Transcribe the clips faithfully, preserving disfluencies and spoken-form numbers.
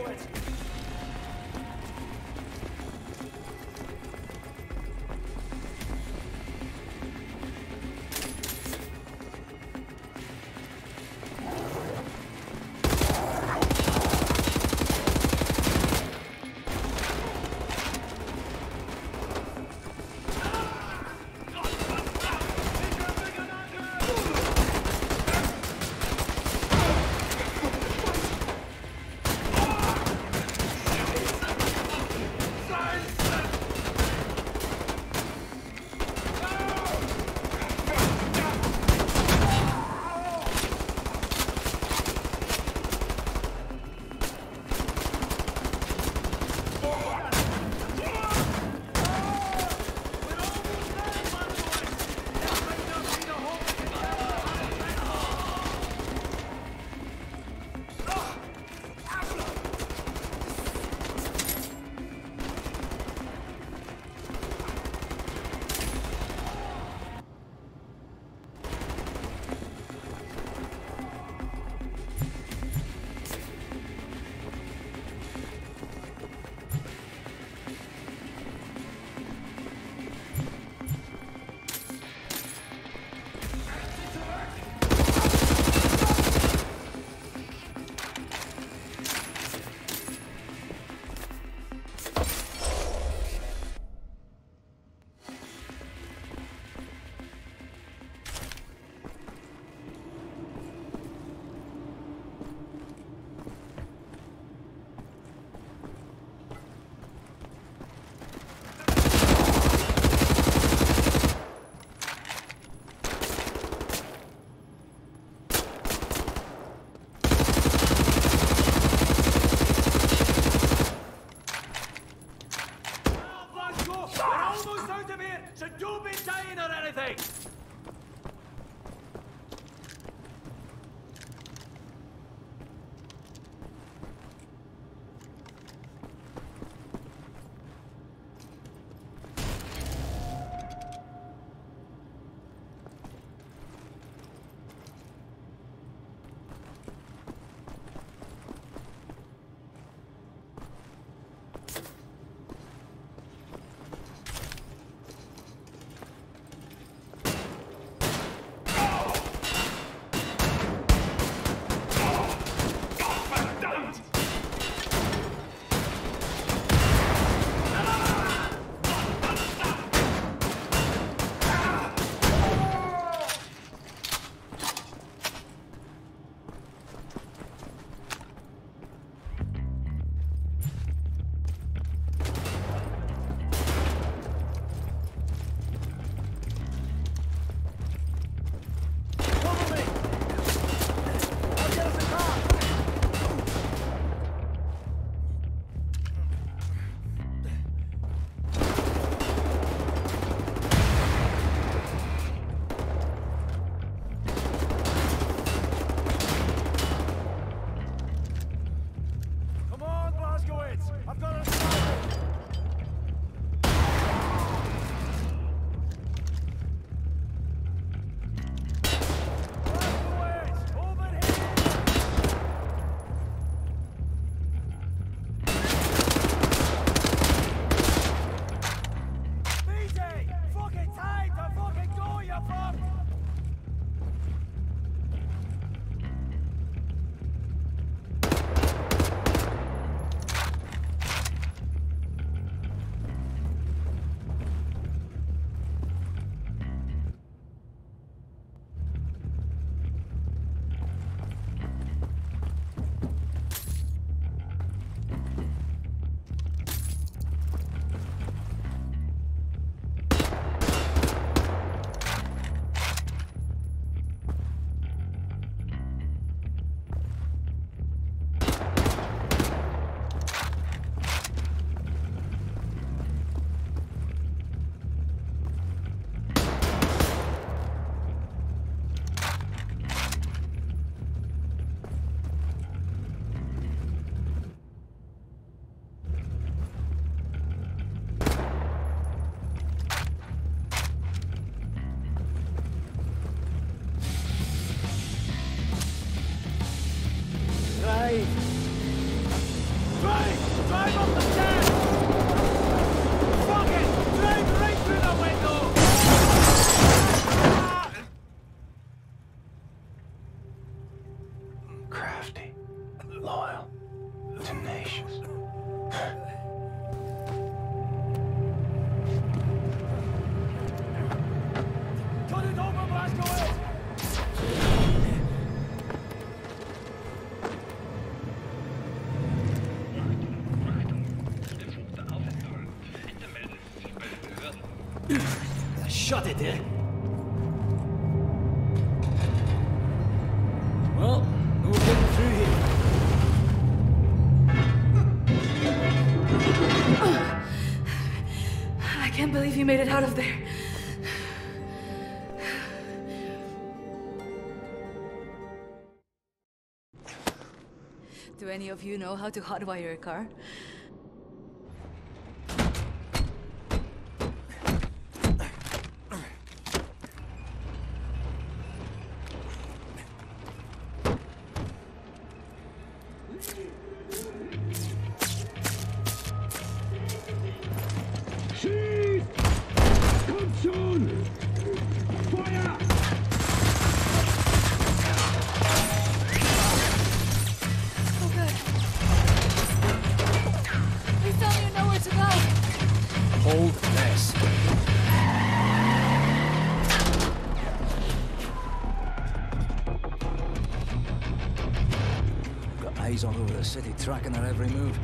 Blazkowicz. Shut it, eh? Well, no getting through here. I can't believe you made it out of there. Do any of you know how to hotwire a car? All over the city, tracking her every move.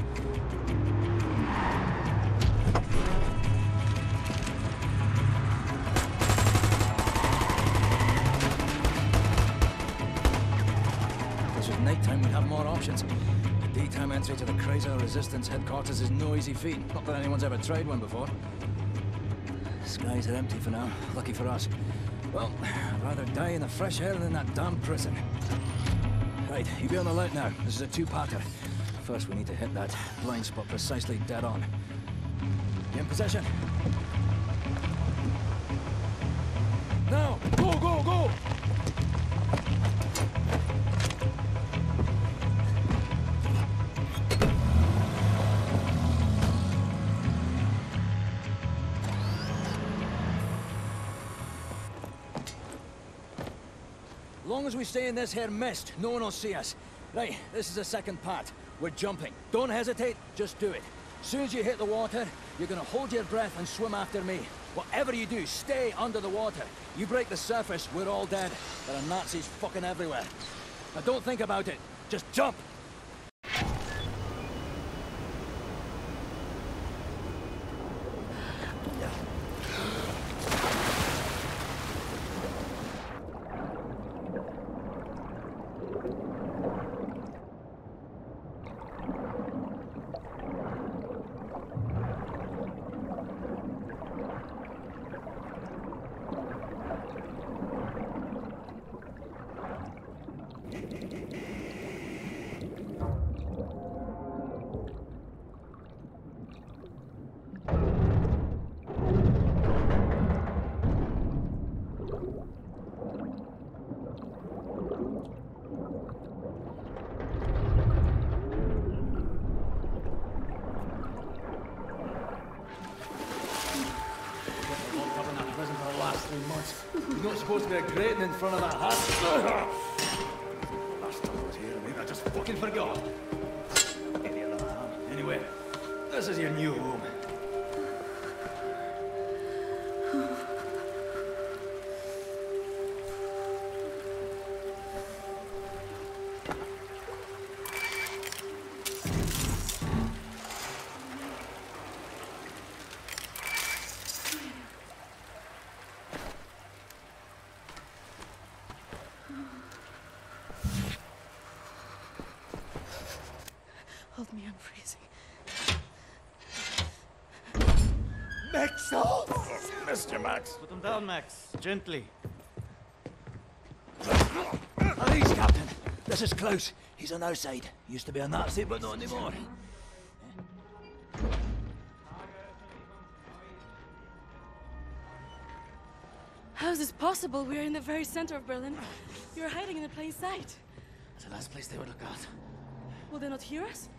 If this was nighttime, we'd have more options. The daytime entry to the Chrysler Resistance headquarters is no easy feat. Not that anyone's ever tried one before. Skies are empty for now. Lucky for us. Well, I'd rather die in the fresh air than in that damn prison. Right, you be on the alert now. This is a two-parter. First, we need to hit that blind spot precisely dead on. You in position? Now! Go, go, go! As long as we stay in this here mist, no one will see us. Right, this is the second part. We're jumping. Don't hesitate, just do it. As soon as you hit the water, you're gonna hold your breath and swim after me. Whatever you do, stay under the water. You break the surface, we're all dead. There are Nazis fucking everywhere. Now don't think about it, just jump! You're not supposed to be a grating in front of that hut. Last time I was here, I mean, I just fucking forgot. Any other man. Anyway, this is your new home. Hold me, I'm freezing. Max! Oh, Mister Max. Put him down, Max. Gently. Please, Captain. This is Klaus. He's on our side. Used to be a Nazi, but not anymore. How is this possible? We're in the very center of Berlin. You're hiding in a plain sight. It's the last place they would look out. Will they not hear us?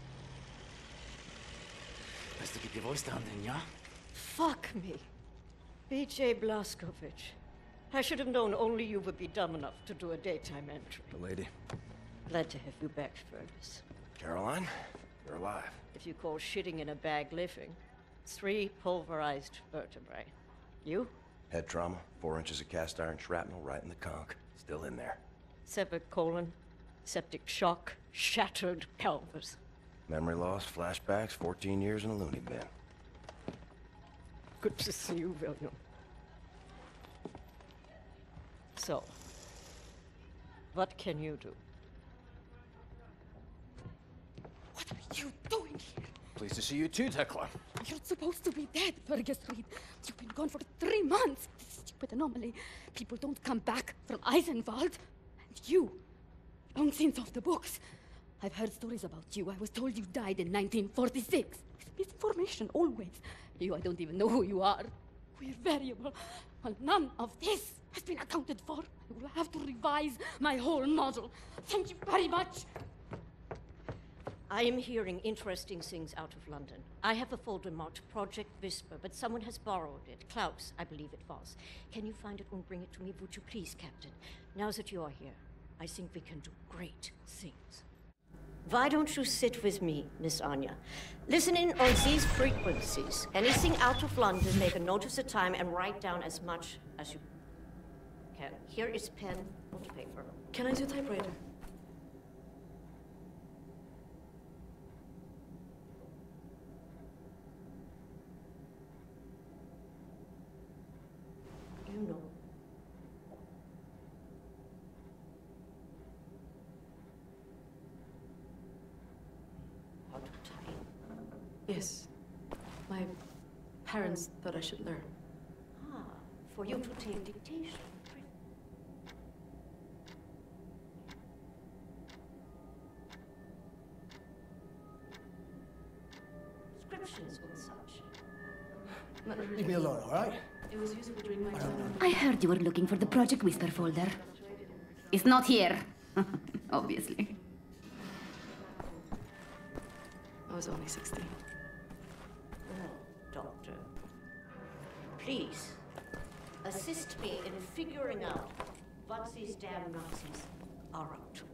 Best to keep your voice down then, yeah? Fuck me. B J Blazkowicz. I should have known only you would be dumb enough to do a daytime entry. The lady. Glad to have you back, Fergus. Caroline, you're alive. If you call shitting in a bag living, three pulverized vertebrae. You? Head trauma, four inches of cast iron shrapnel right in the conch. Still in there. Severed colon, septic shock, shattered pelvis. Memory loss, flashbacks, fourteen years in a loony bin. Good to see you, William. So, what can you do? What are you doing here? Pleased to see you too, Tekla. You're supposed to be dead, Fergus Reed. You've been gone for three months. This stupid anomaly. People don't come back from Eisenwald. And you, long since off the books. I've heard stories about you. I was told you died in nineteen forty-six. Misinformation, always. You, I don't even know who you are. We're variable. Well, none of this has been accounted for. I will have to revise my whole model. Thank you very much. I am hearing interesting things out of London. I have a folder marked Project Whisper, but someone has borrowed it. Klaus, I believe it was. Can you find it and bring it to me, would you please, Captain? Now that you are here, I think we can do great things. Why don't you sit with me, Miss Anya? Listen in on these frequencies. Anything out of London, make a note of the time and write down as much as you can. Here is pen and paper. Can I do typewriter? You know. How to type. Yes. My parents thought I should learn. Ah, for you to take dictation. Descriptions and such. Leave me alone, all right? It was useful during my time. I heard you were looking for the Project Whisper folder. It's not here. Obviously. I was only sixteen. No, Doctor. Please, assist me in figuring out what these damn Nazis are up to.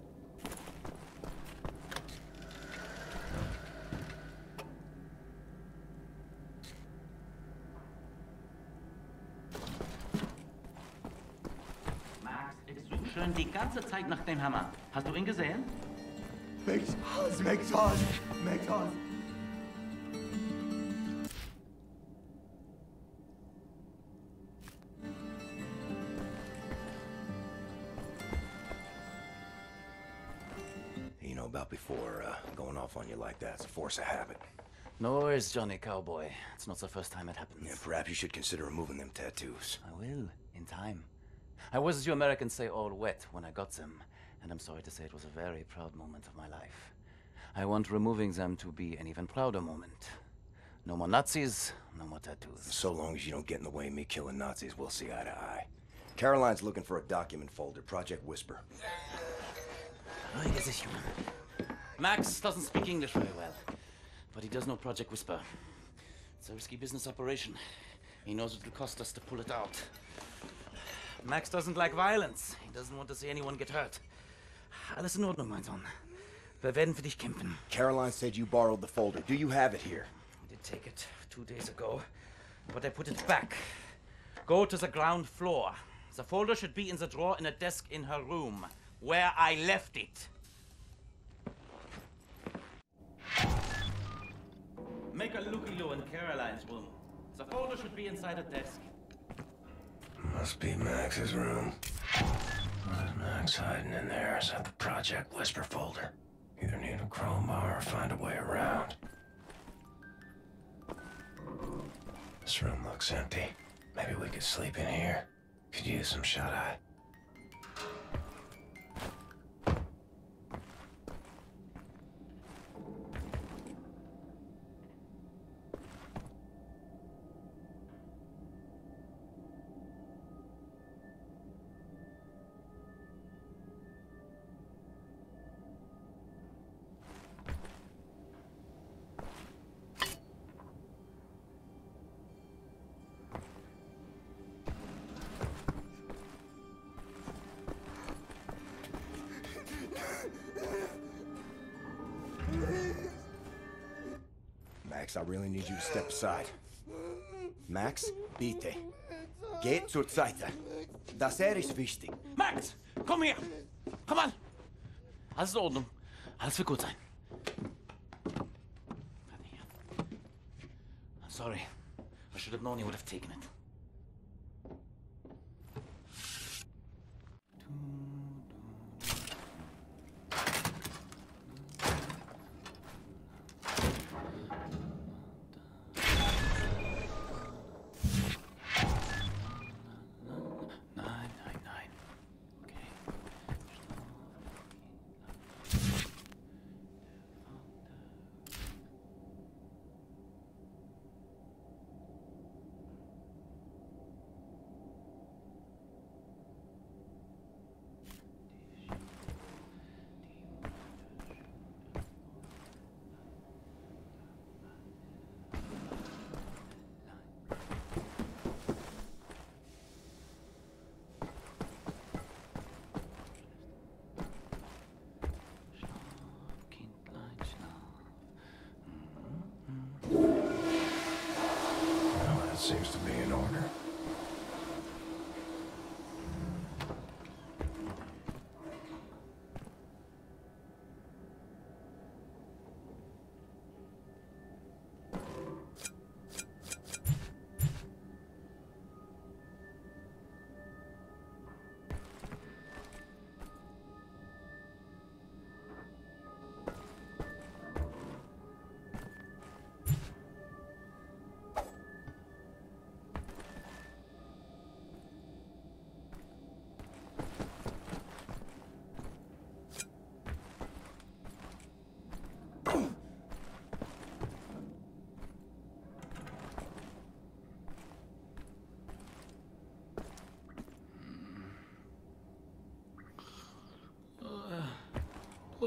Max, ich suche schon die ganze Zeit nach dem Hammer. Hast du ihn gesehen? McDonald's, McDonald's, McDonald's. You know about before, uh, going off on you like that's a force of habit. No worries, Johnny Cowboy. It's not the first time it happens. Yeah, perhaps you should consider removing them tattoos. I will, in time. I was, as you Americans say, all wet when I got them. And I'm sorry to say it was a very proud moment of my life. I want removing them to be an even prouder moment. No more Nazis, no more tattoos. So long as you don't get in the way of me killing Nazis, we'll see eye to eye. Caroline's looking for a document folder, Project Whisper. Ruhige sich, Junge. Max doesn't speak English very well, but he does know Project Whisper. It's a risky business operation. He knows it will cost us to pull it out. Max doesn't like violence. He doesn't want to see anyone get hurt. Alles in Ordnung, mein Sohn. Wir werden für dich kämpfen. Caroline said you borrowed the folder. Do you have it here? I did take it two days ago, but I put it back. Go to the ground floor. The folder should be in the drawer in a desk in her room, where I left it. Make a looky-loo in Caroline's room. The folder should be inside a desk. Must be Max's room. What's Max hiding in there? Is that the Project Whisper folder? Either need a crowbar or find a way around. This room looks empty. Maybe we could sleep in here. Could use some shut-eye. Max, I really need you to step aside. Max, bitte. Geht zur Seite. Das er ist wichtig. Max, komm her! Komm an! Alles in Ordnung. Alles wird gut sein. I'm sorry. I should have known he would have taken it.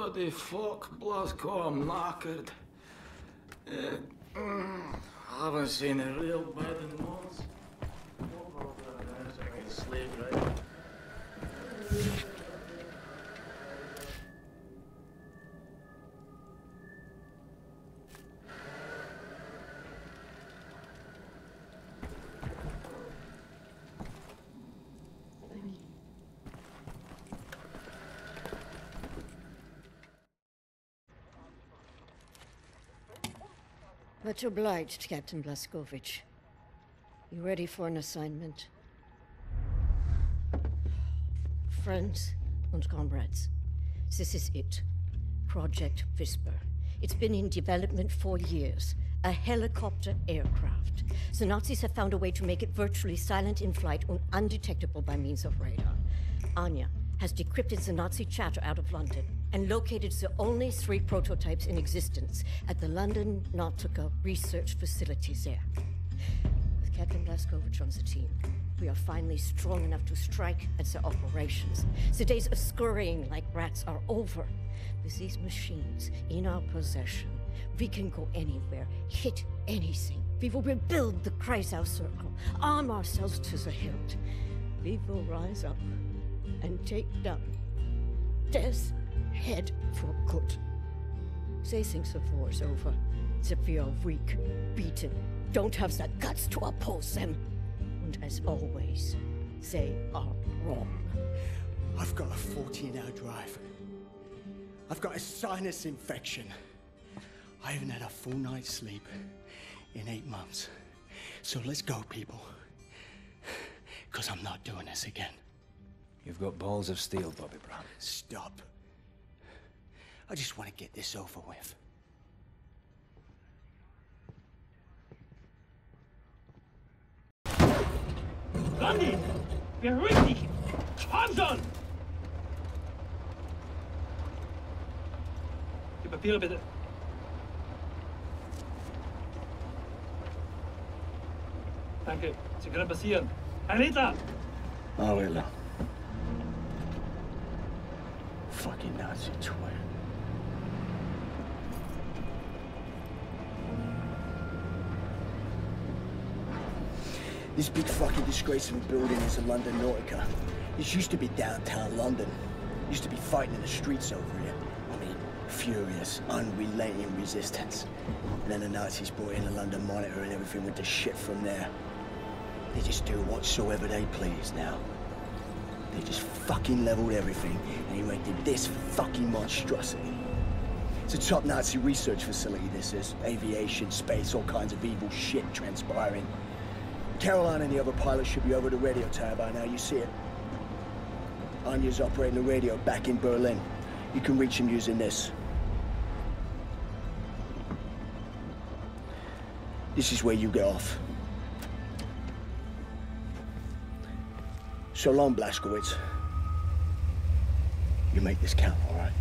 Bloody fuck, Blazko, I'm knackered. Uh, mm, I haven't seen a real bed in months. Over there, so I can sleep, right? Much obliged, Captain Blazkowicz. You ready for an assignment? Friends and comrades, this is it. Project Whisper. It's been in development for years. A helicopter aircraft. The Nazis have found a way to make it virtually silent in flight and undetectable by means of radar. Anya has decrypted the Nazi chatter out of London and located the only three prototypes in existence at the London Nautica research facilities there. With Captain Blazkowicz on the team, we are finally strong enough to strike at the operations. The days of scurrying like rats are over. With these machines in our possession, we can go anywhere, hit anything. We will rebuild the Kreisau Circle, arm ourselves to the hilt. We will rise up and take down death head for good. They think the war's over, that we are weak, beaten, don't have the guts to oppose them. And as always, they are wrong. I've got a fourteen hour drive. I've got a sinus infection. I haven't had a full night's sleep in eight months. So let's go, people. Because I'm not doing this again. You've got balls of steel, Bobby Brown. Stop. I just want to get this over with. Randy! Beruhig dich! Hanson! Die Papiere bitte. Danke. Sie können passieren. Herr Littler! Oh, Hitler. Fucking Nazi twin. This big fucking disgrace of a building is the London Nautica. This used to be downtown London. Used to be fighting in the streets over here. I mean, furious, unrelenting resistance. And then the Nazis brought in the London Monitor and everything went to shit from there. They just do whatsoever they please now. They just fucking leveled everything and erected this fucking monstrosity. It's a top Nazi research facility, this is. Aviation, space, all kinds of evil shit transpiring. Caroline and the other pilots should be over the radio tower by now, you see it. Anya's operating the radio back in Berlin. You can reach him using this. This is where you get off. So long, Blazkowicz. You make this count, all right?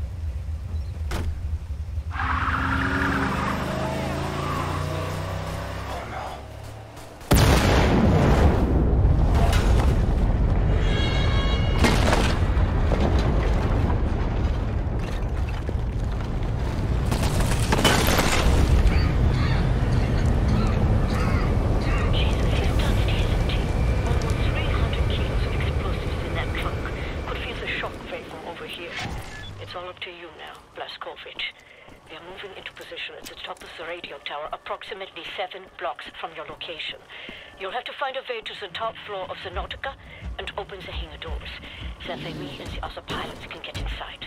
Approximately seven blocks from your location. You'll have to find a way to the top floor of the Nautica and open the hangar doors. That way we and the other pilots can get inside.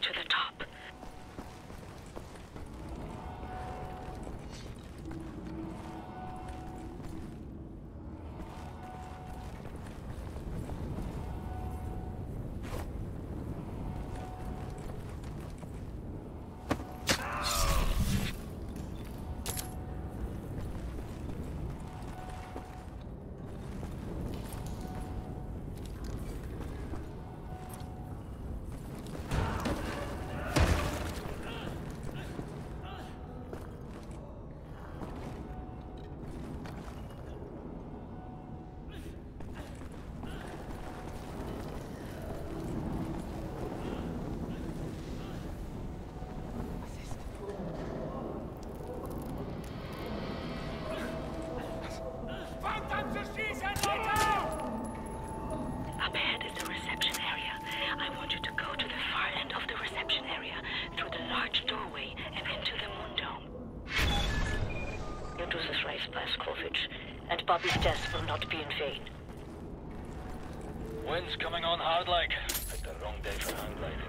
to the top. Up ahead is the reception area. I want you to go to the far end of the reception area, through the large doorway, and into the moon dome. You do this right, Blazkowicz, and Bobby's death will not be in vain. Wind's coming on hard like. Picked the wrong day for hang gliding.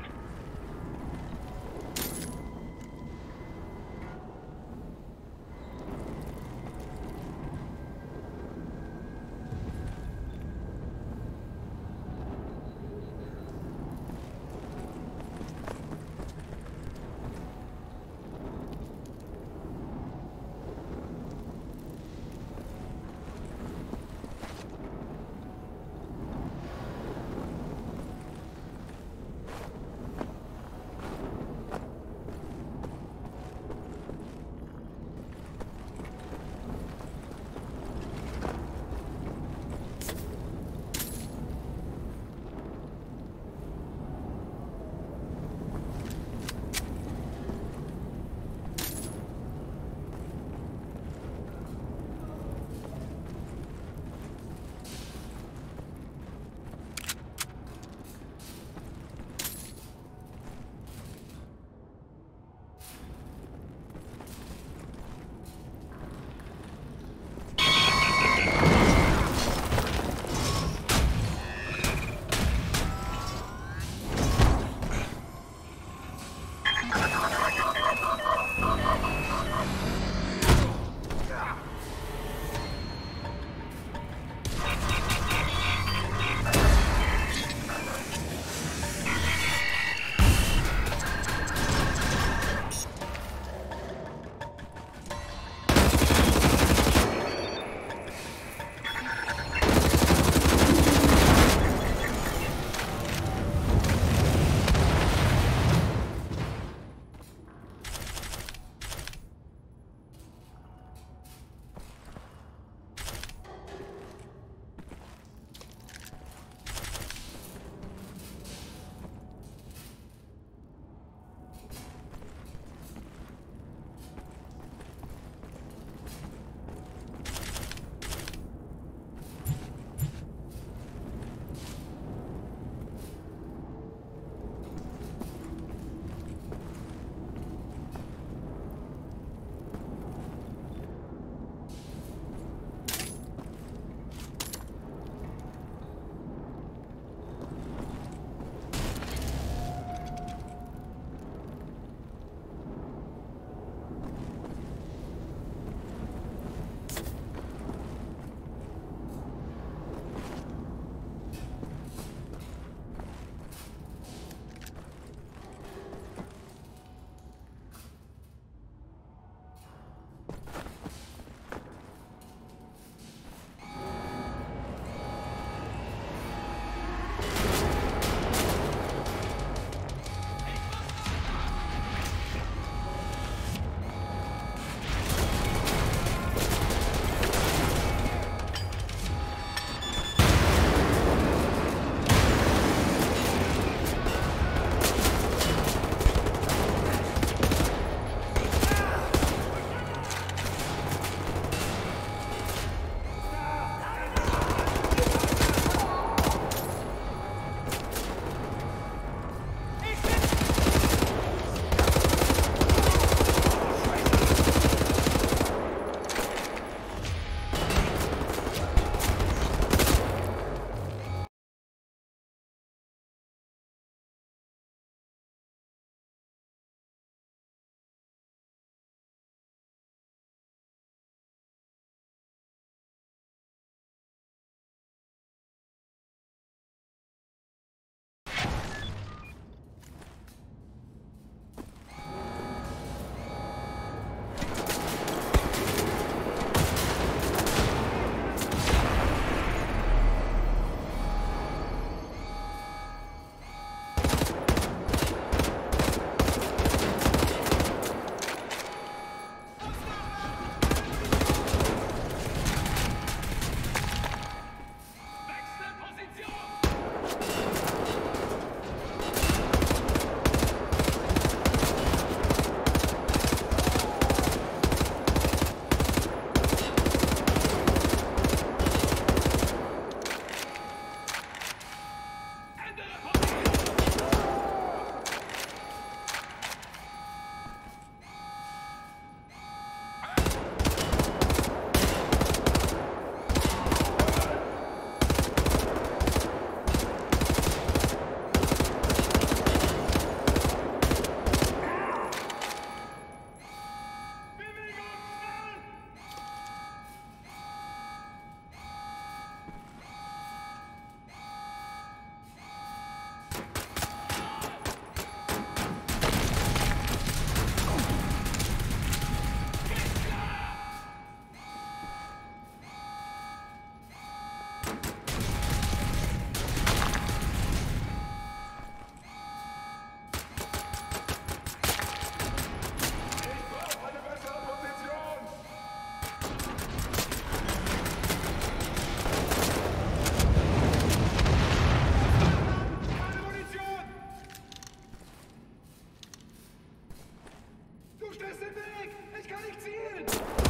Du stehst im Weg! Ich kann nicht zielen!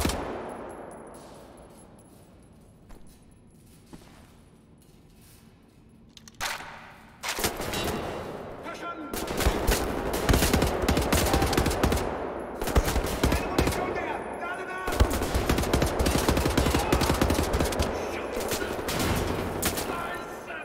Verstanden! Keine Munition mehr! Lade nach! Scheiße! Scheiße!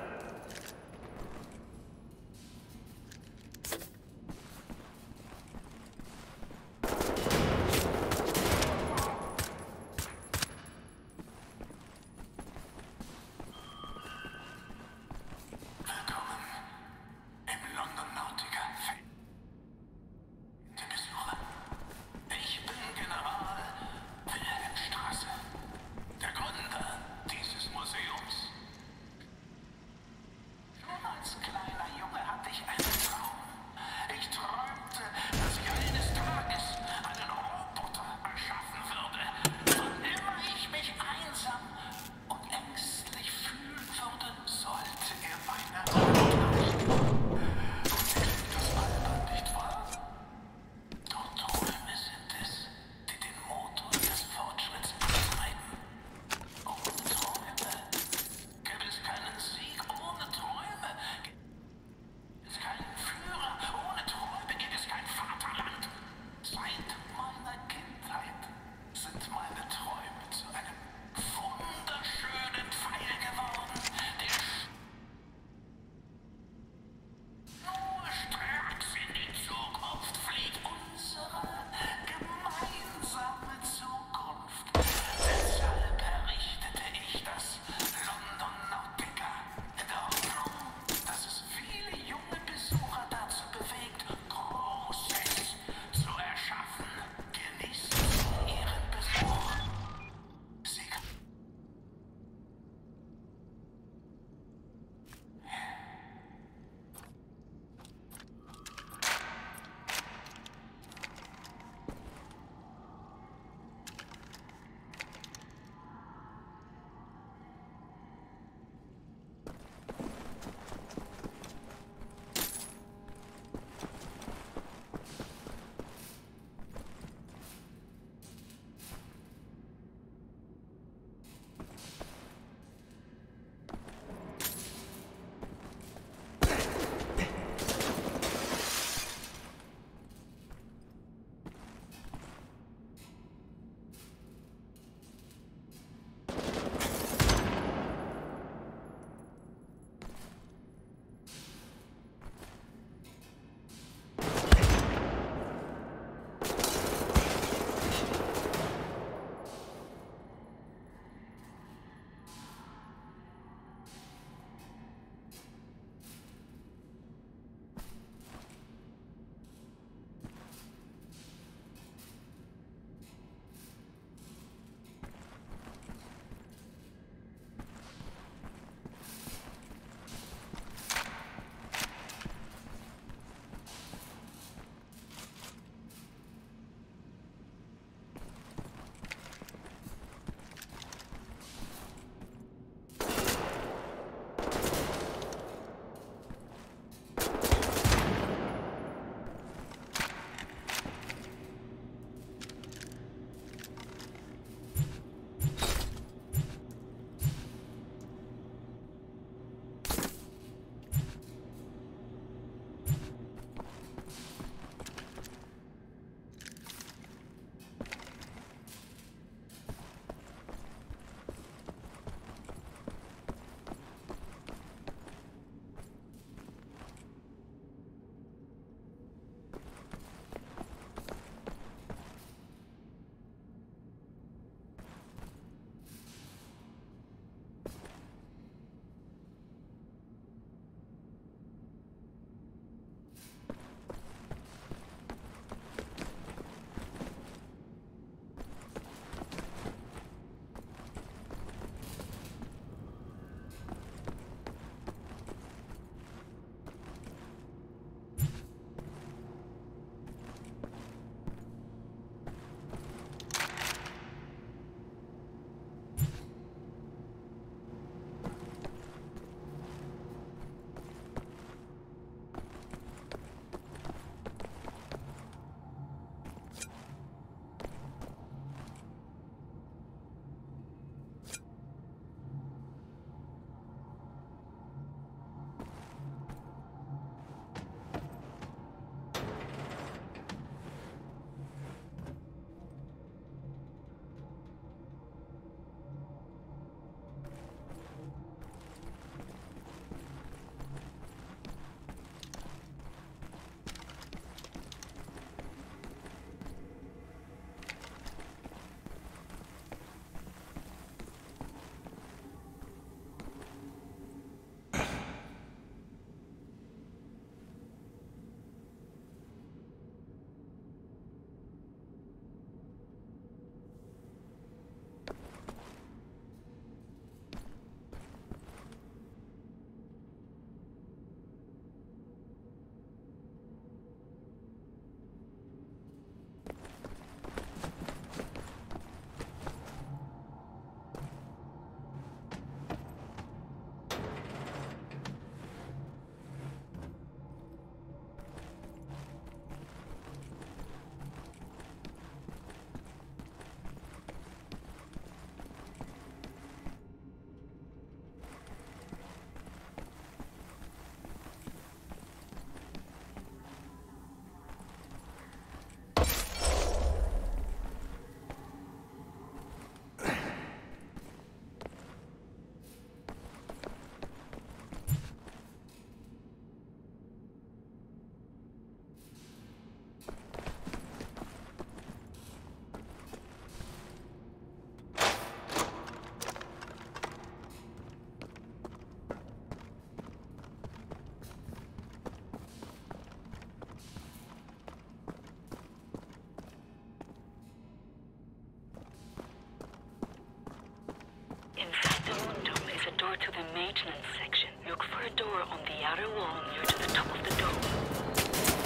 the maintenance section. Look for a door on the outer wall near to the top of the dome.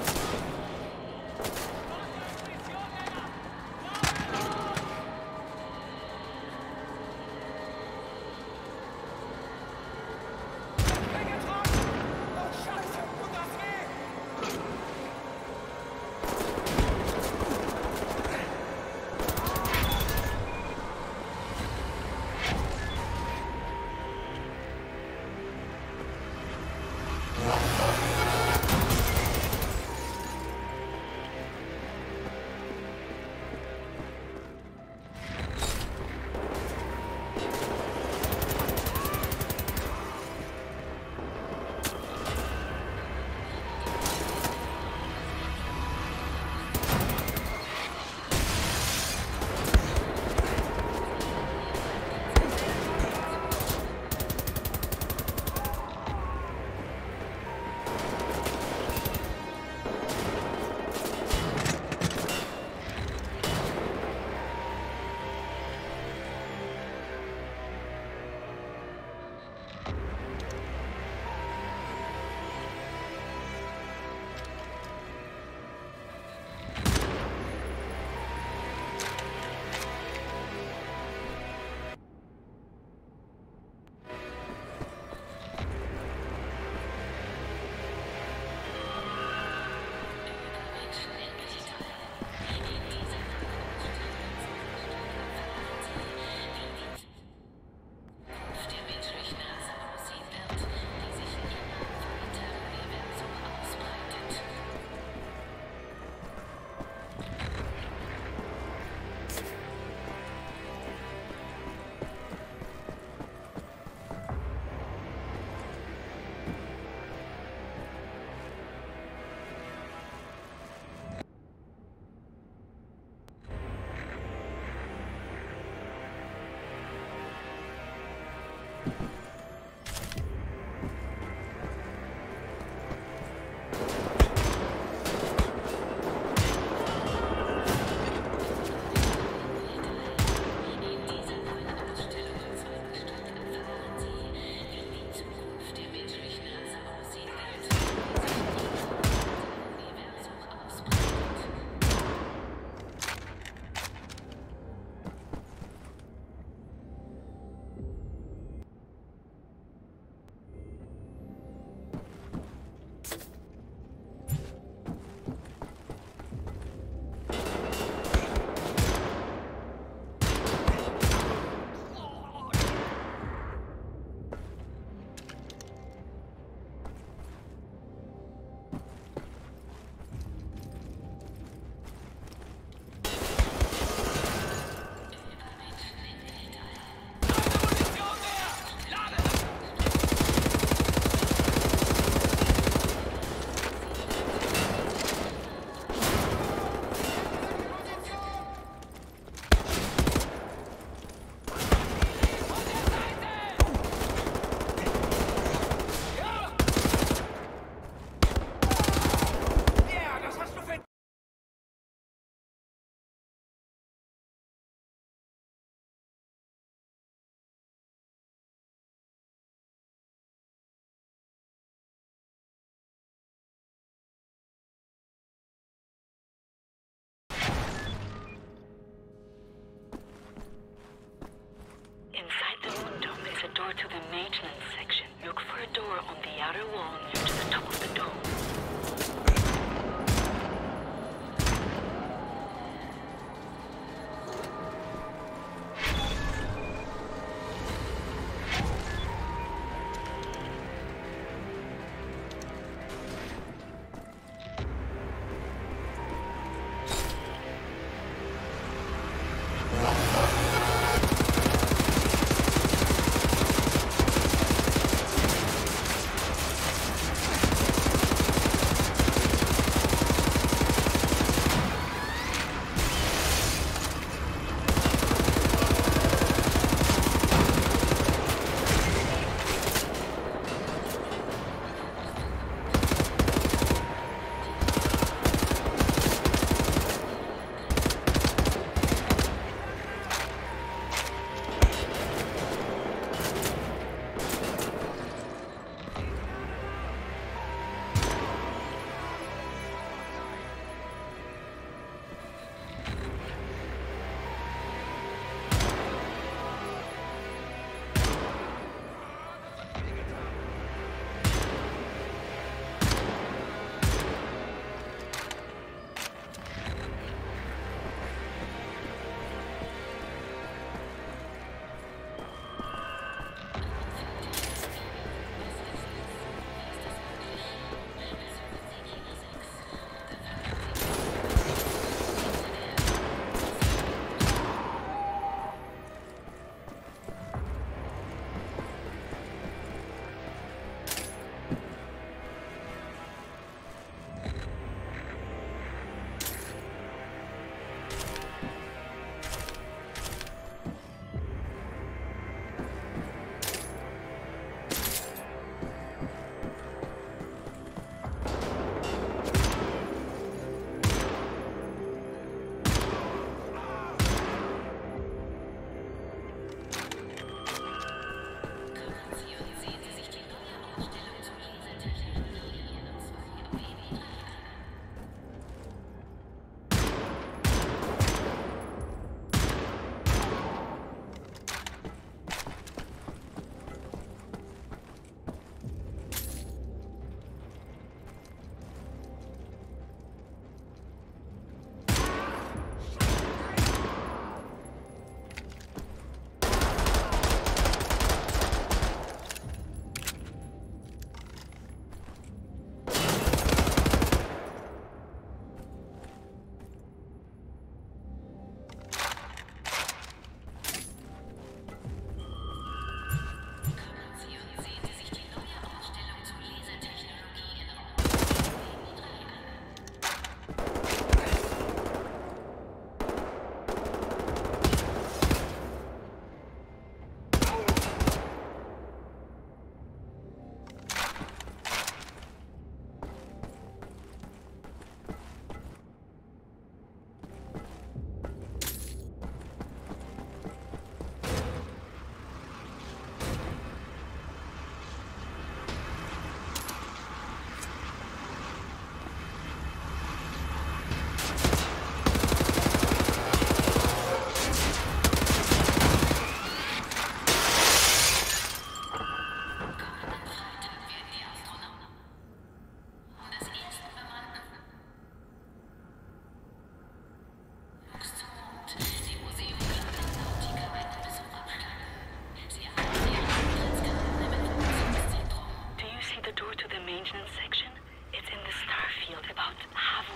Door to the maintenance section. Look for a door on the outer wall near to the top of the dome.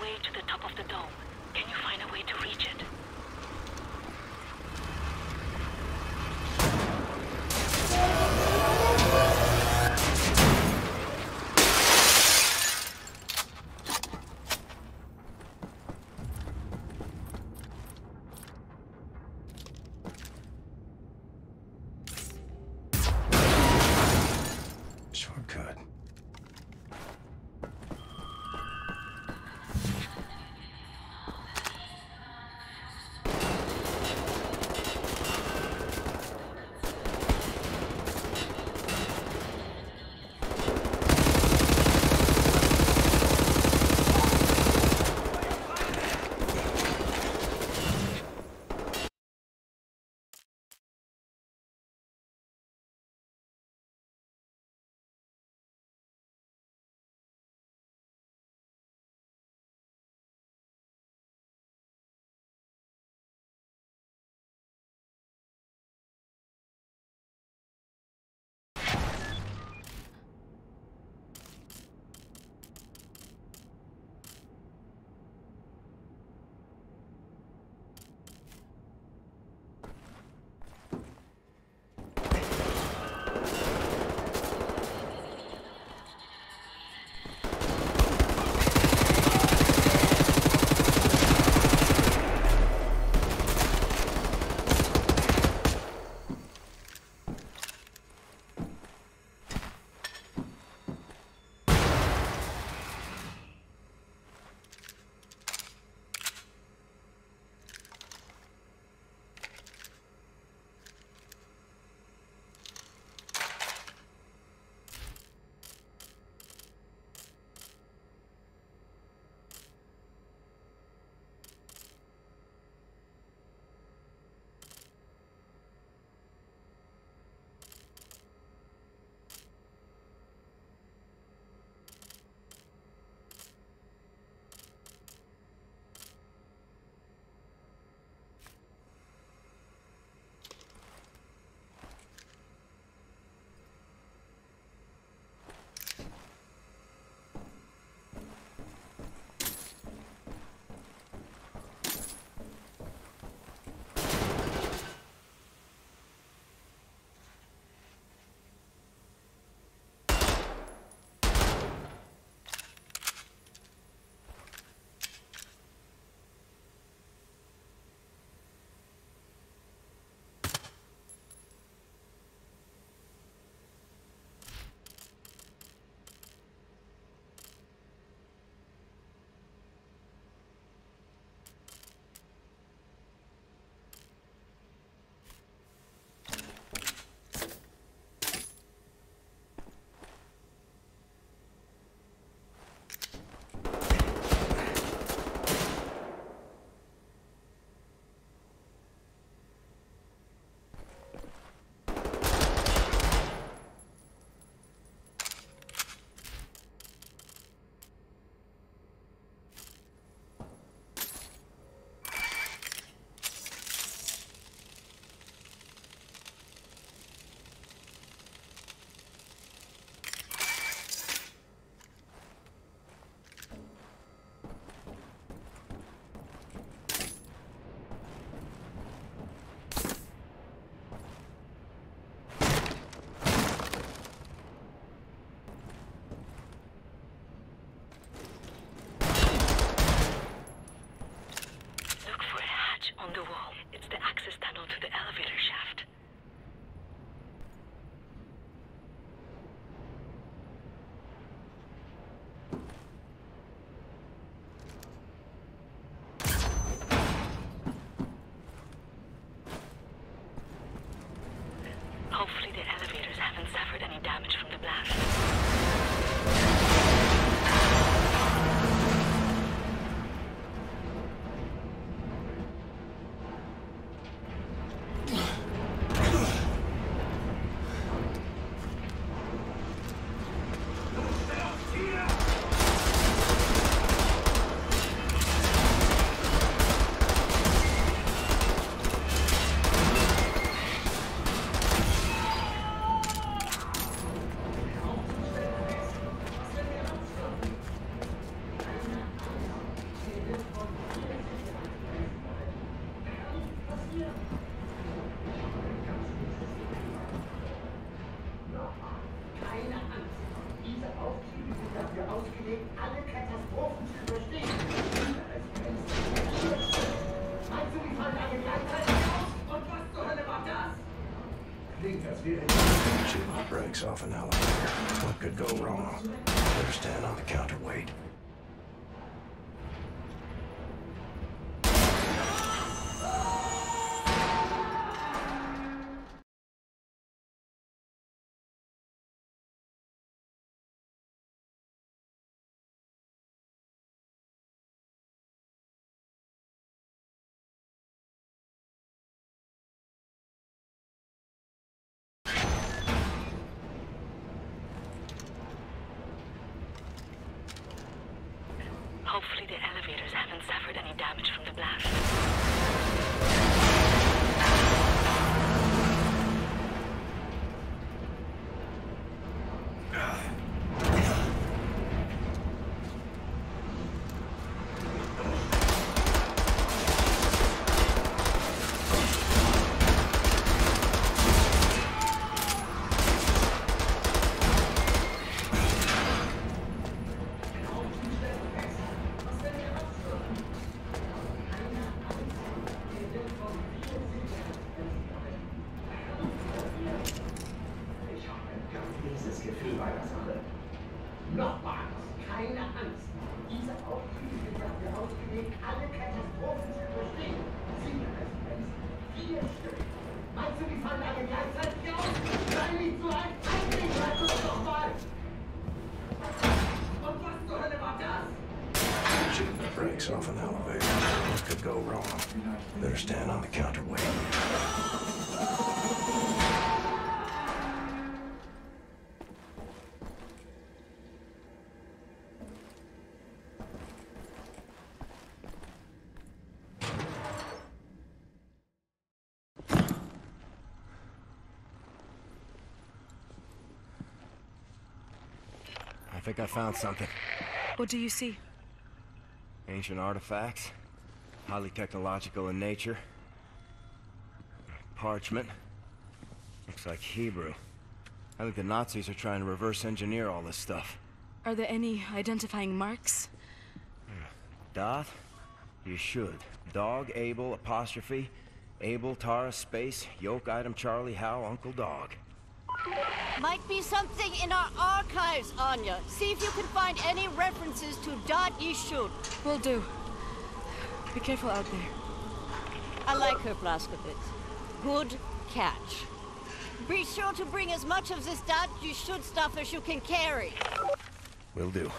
way to the top of the dome. Can you find a way to reach it? Shortcut. brakes off an elevator. What could go wrong? Better stand on the counterweight. Hopefully the elevators haven't suffered any damage from the blast. Brakes off an elevator. What could go wrong? Better stand on the counterweight. I think I found something. What do you see? Ancient artifacts, highly technological in nature. Parchment. Looks like Hebrew. I think the Nazis are trying to reverse engineer all this stuff. Are there any identifying marks? Dot? You should. Dog, Abel, apostrophe. Abel, Tara, space, yoke, item, Charlie, Hal, Uncle Dog. Might be something in our archives, Anya. See if you can find any references to Dot Yishud. Will do. Be careful out there. I like her, Blazkowicz. Good catch. Be sure to bring as much of this Dot Yishud stuff as you can carry. Will do.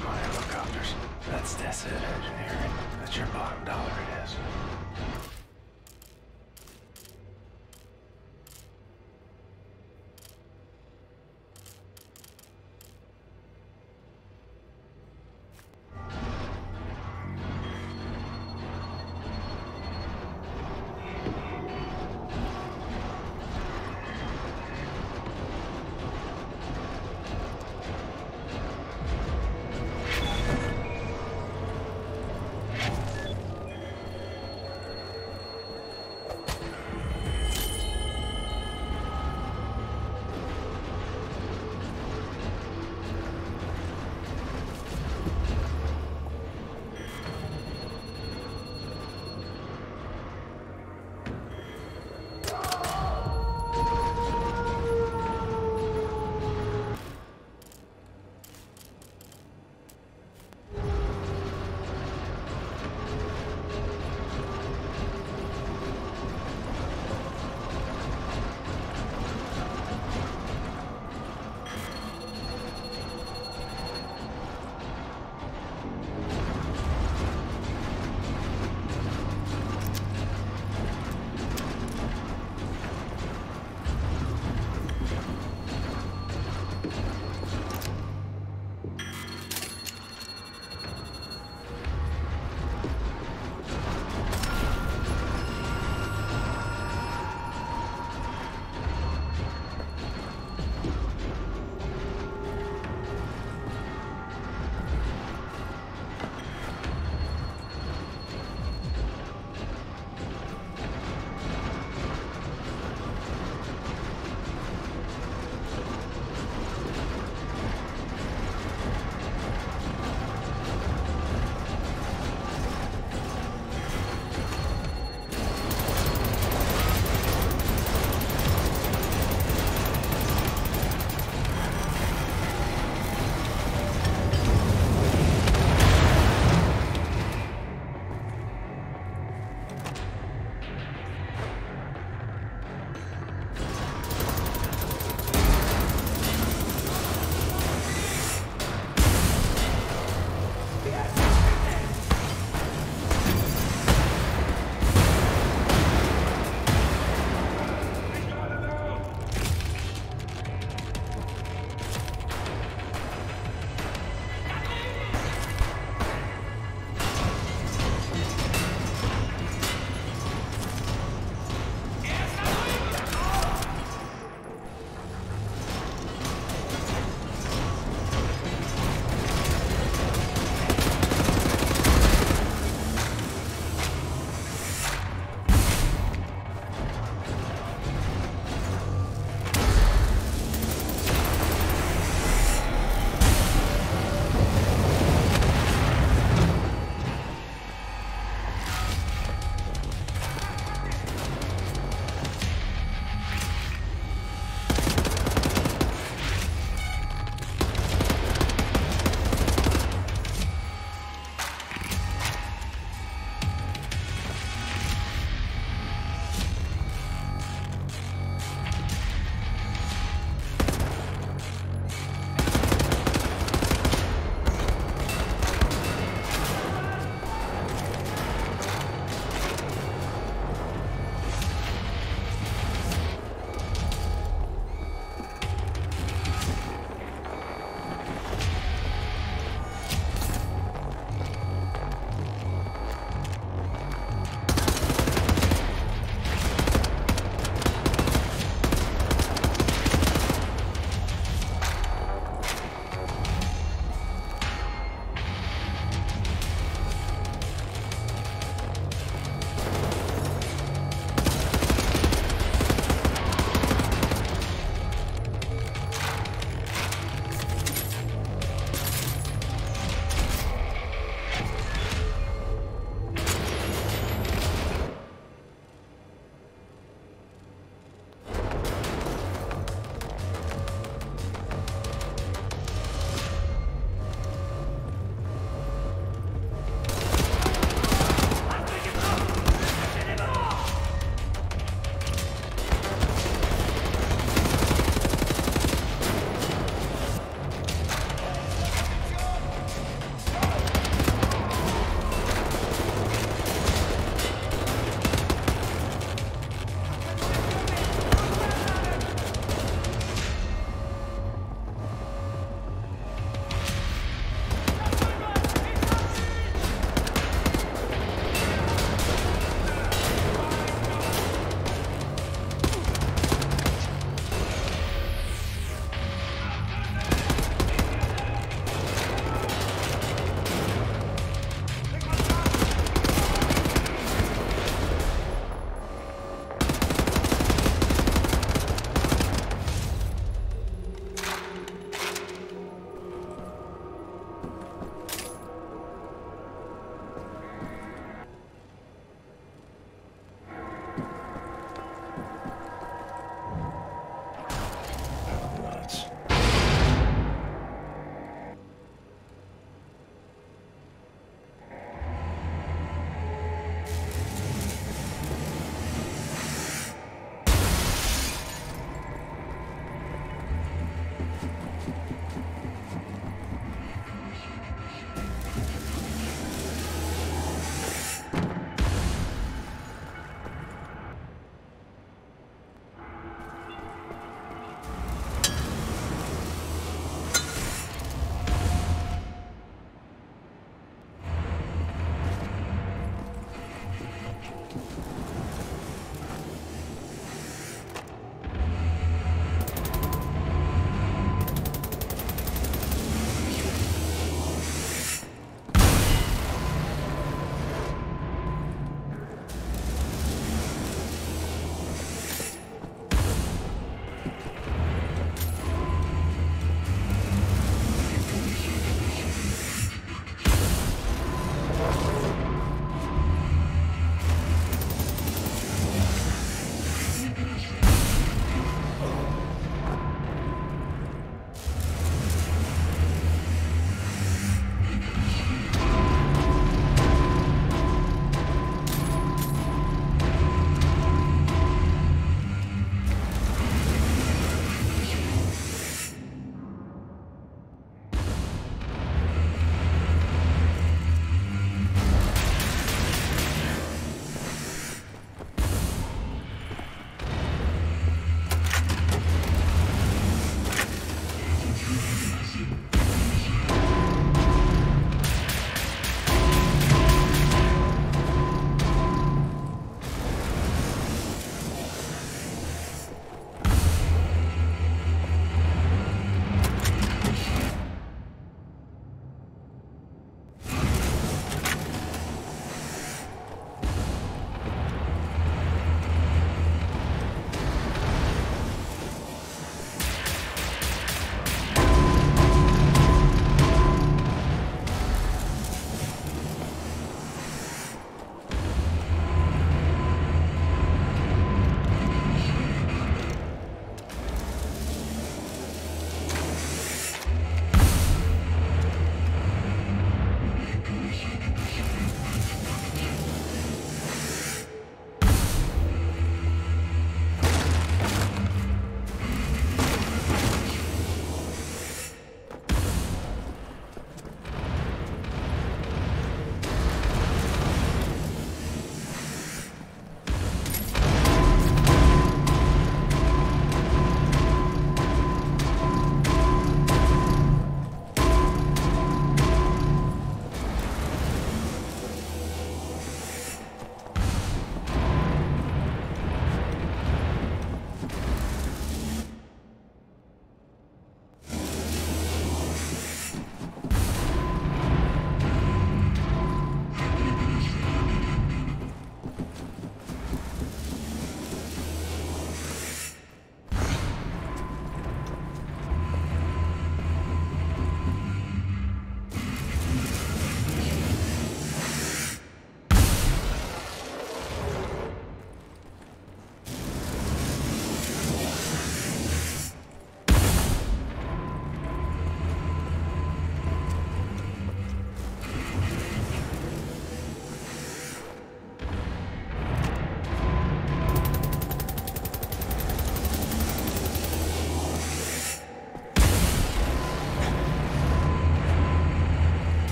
my helicopters. That's desert engineering. That's your bottom dollar, it is.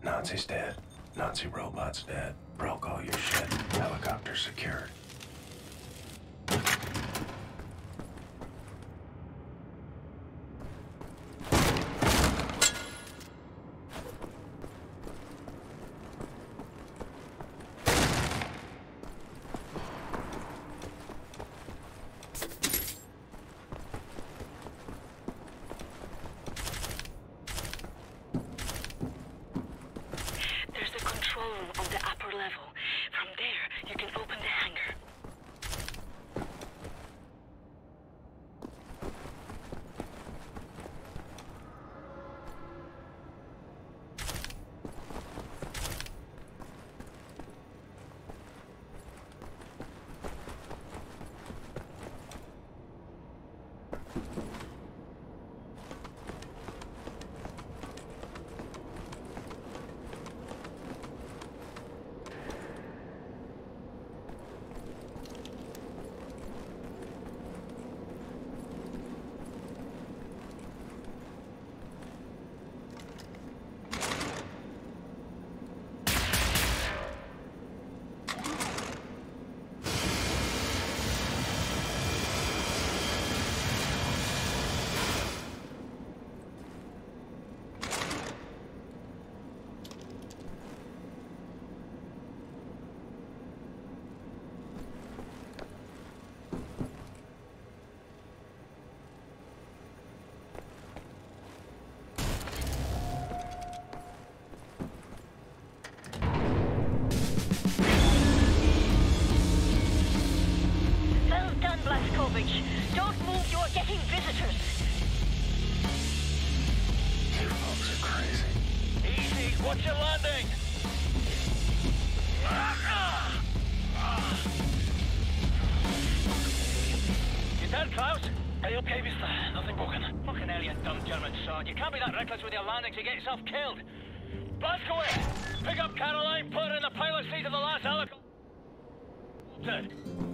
Nazi's dead. Nazi robot's dead. Broke all your shit. Helicopter secured. Blazkowicz. Don't move, you're getting visitors. You folks are crazy. Easy, watch your landing. You dead, Klaus? Are you okay, mister? Nothing broken. Fucking hell, you dumb German sod. You can't be that reckless with your landings, you get yourself killed. Blazkowicz! Pick up Caroline, put her in the pilot seat of the last helicopter. Dead.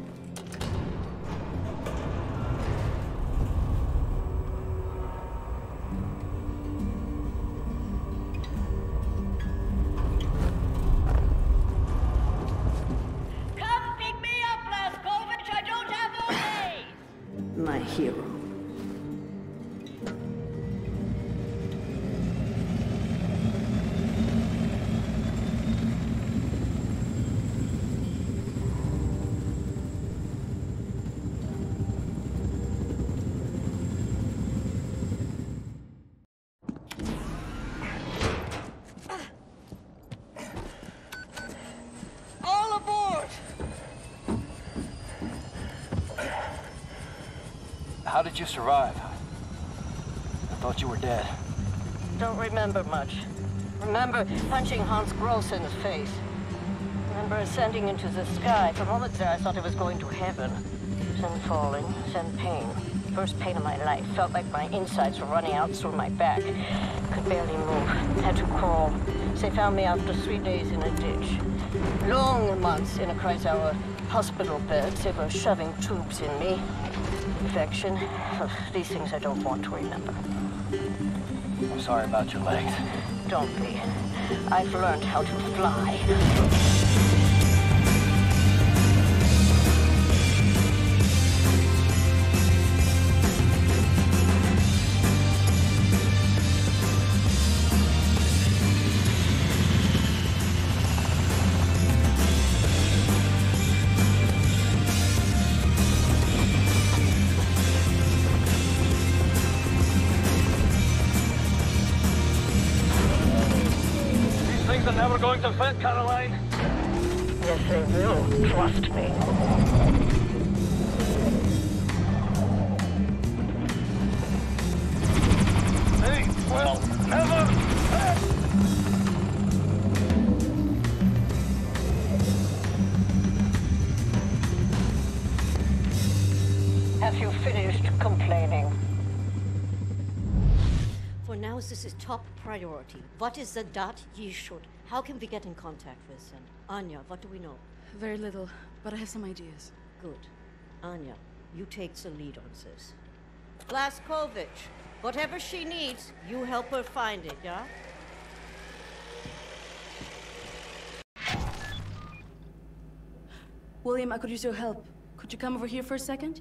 My hero. All aboard! How did you survive? I thought you were dead. Don't remember much. Remember punching Hans Gross in the face. Remember ascending into the sky. For moments there I thought I was going to heaven. Then falling, then pain. First pain of my life. Felt like my insides were running out through my back. Could barely move. Had to crawl. They found me after three days in a ditch. Long months in a Kreisauer hospital bed. They were shoving tubes in me. Infection. These things I don't want to remember. I'm sorry about your legs. Don't be. I've learned how to fly. Things are never going to fit, Caroline. Yes, they will. Trust me. They will never fit. Have you finished complaining? For now, this is top priority. What is the dot ye should? How can we get in contact with them? Anya, what do we know? Very little, but I have some ideas. Good. Anya, you take the lead on this. Blazkowicz, whatever she needs, you help her find it, yeah? William, I could use your help. Could you come over here for a second?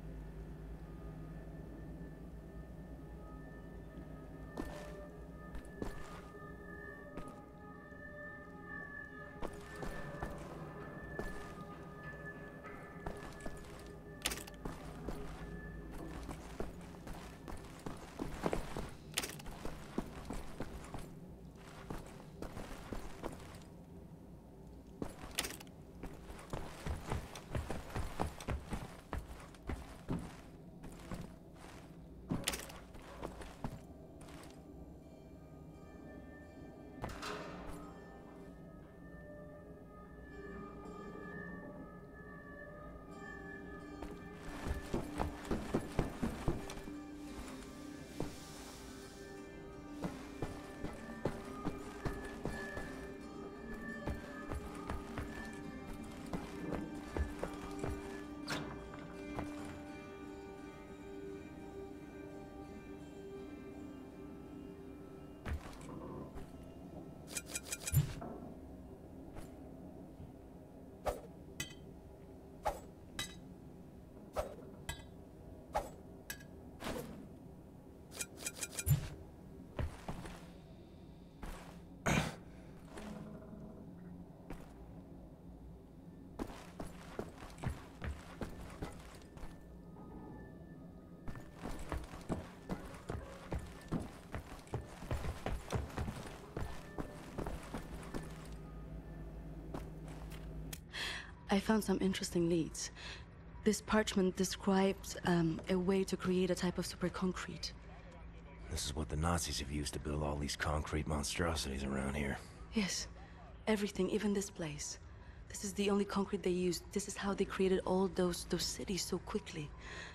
I found some interesting leads. This parchment describes um, a way to create a type of super concrete. This is what the Nazis have used to build all these concrete monstrosities around here. Yes. Everything, even this place. This is the only concrete they used. This is how they created all those, those cities so quickly.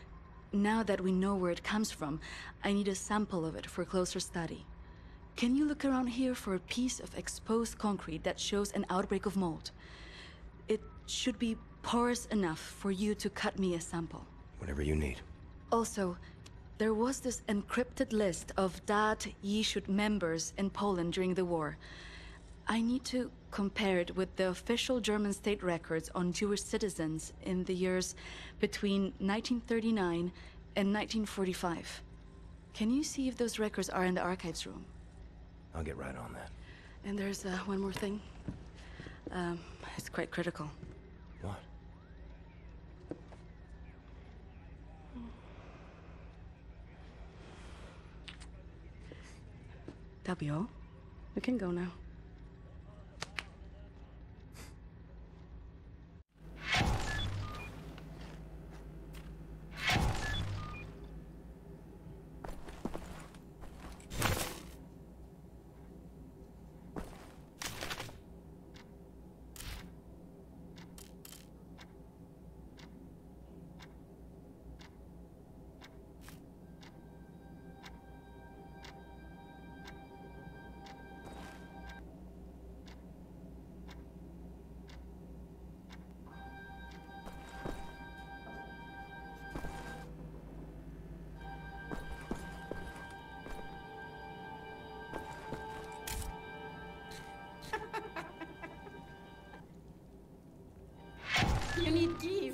Now that we know where it comes from, I need a sample of it for closer study. Can you look around here for a piece of exposed concrete that shows an outbreak of mold? It should be porous enough for you to cut me a sample. Whatever you need. Also, there was this encrypted list of Dat Yishud members in Poland during the war. I need to compare it with the official German state records on Jewish citizens in the years between nineteen thirty-nine and nineteen forty-five. Can you see if those records are in the archives room? I'll get right on that. And there's uh, one more thing. Um, it's quite critical. What? That'll be all. We can go now. You need keys.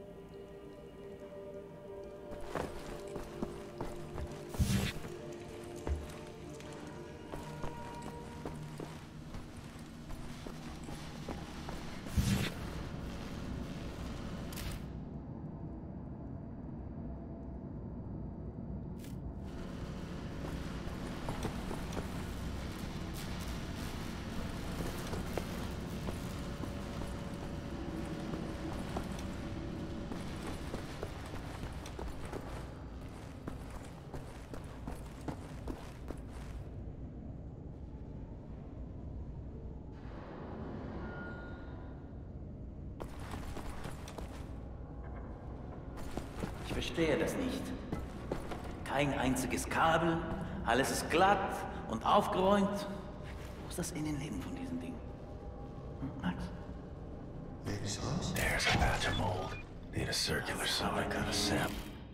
Ich verstehe das nicht. Kein einziges Kabel, alles ist glatt und aufgeräumt. Wo ist das Innenleben von diesem Ding? Hm, Max? There's a batch of mold. Need a circular saw to cut a sample.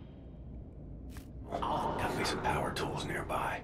Oh, gotta be some power tools nearby.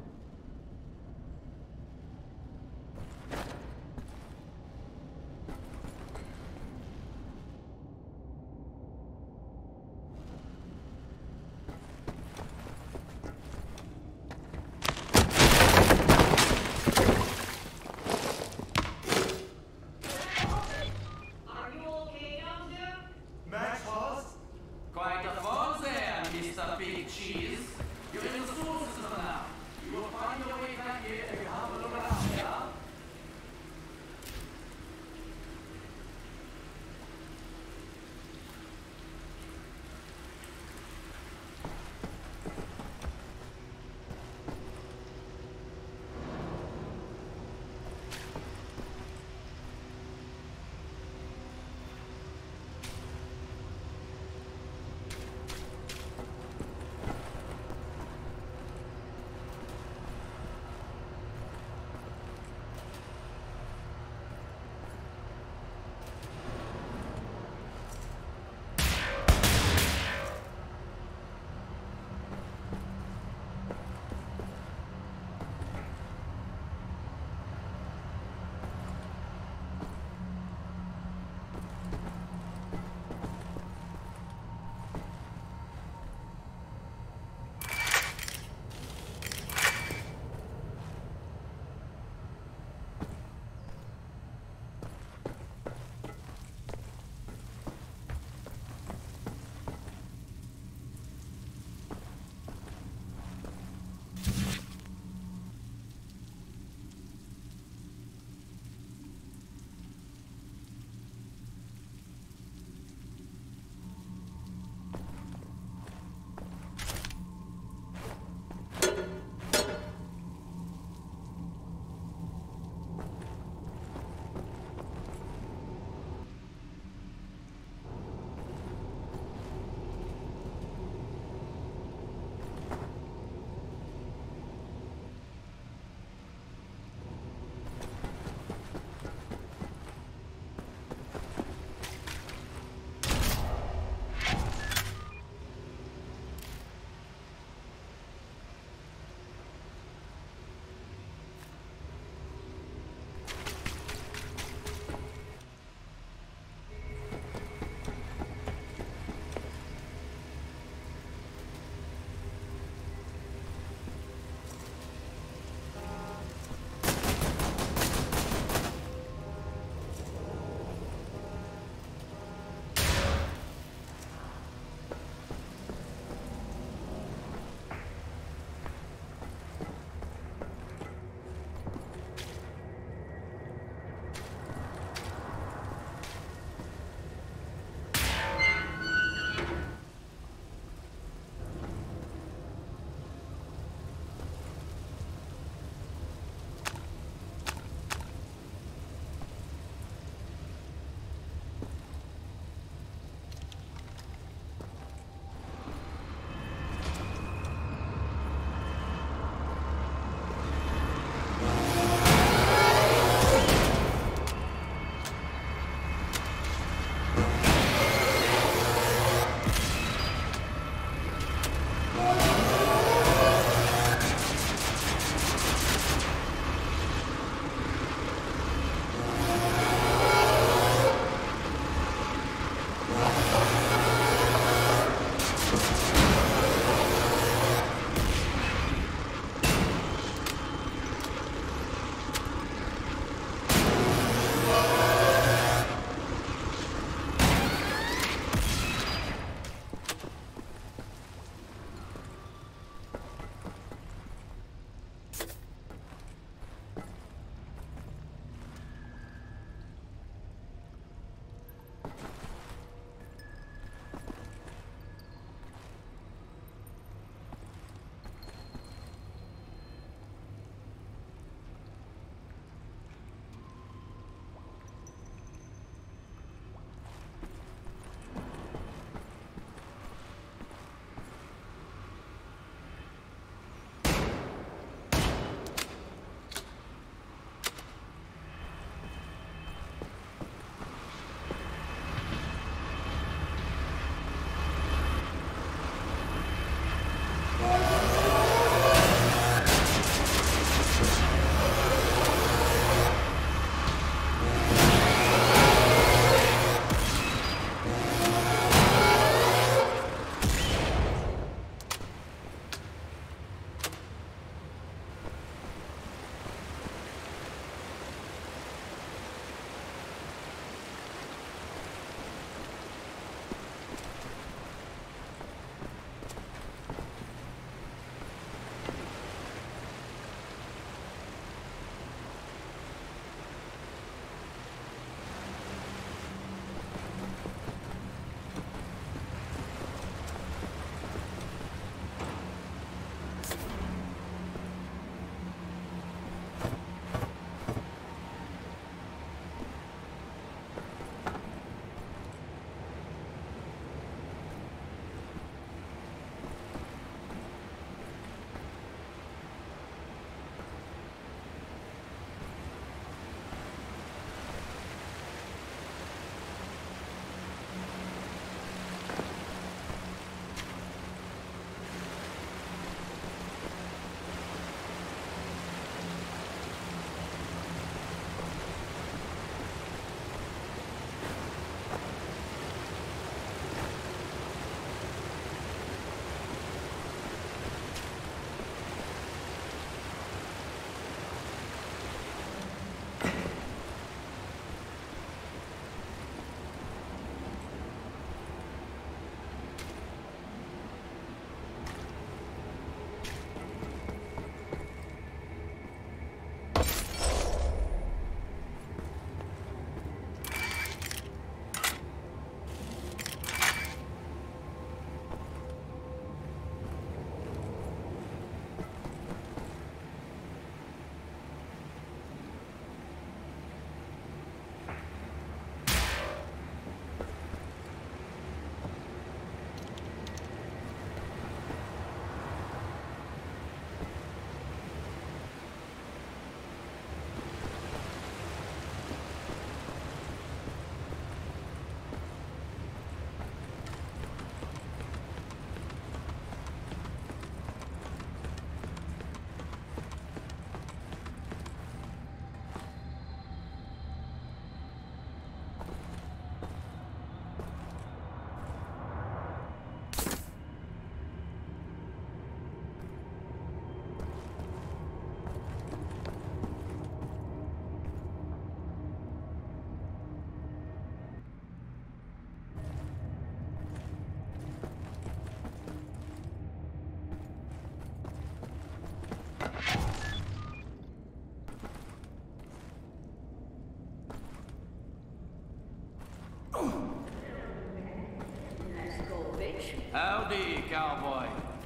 Howdy, cowboy.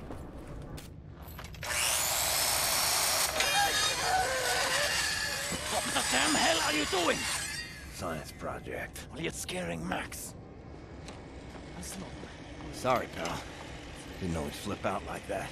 What the damn hell are you doing? Science project. Well, you're scaring Max. Sorry, pal. Didn't know he'd flip out like that.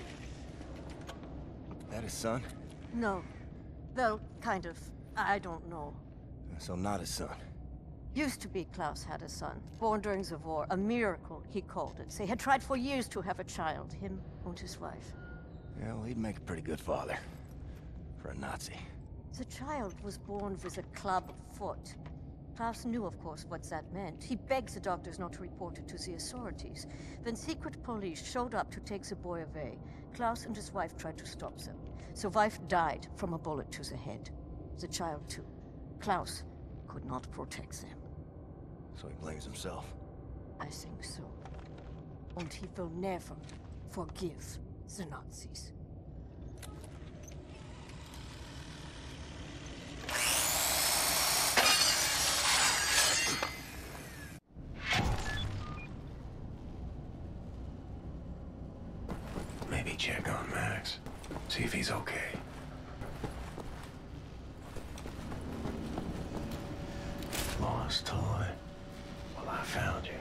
That his son? No. Well, kind of. I don't know. So not his son. Used to be Klaus had a son, born during the war. A miracle, he called it. They had tried for years to have a child, him and his wife. Yeah, well, he'd make a pretty good father. For a Nazi. The child was born with a club foot. Klaus knew, of course, what that meant. He begged the doctors not to report it to the authorities. When secret police showed up to take the boy away, Klaus and his wife tried to stop them. The wife died from a bullet to the head. The child, too. Klaus could not protect them. So he blames himself. I think so. And he will never forgive the Nazis. Maybe check on Max. See if he's okay. Lost toy. Well, I found you.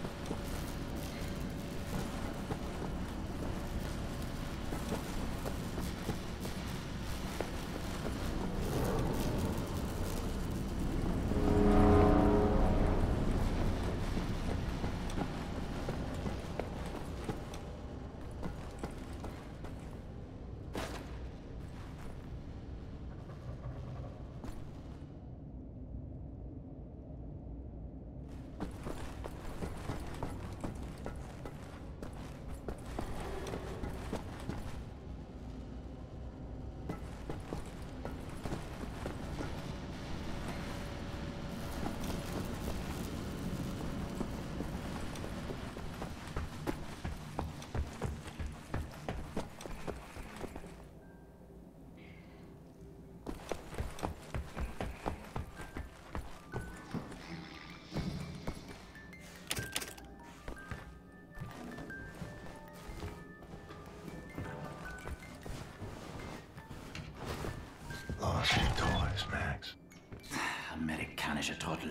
Lost your toys, Max. Amerikanische Trottel.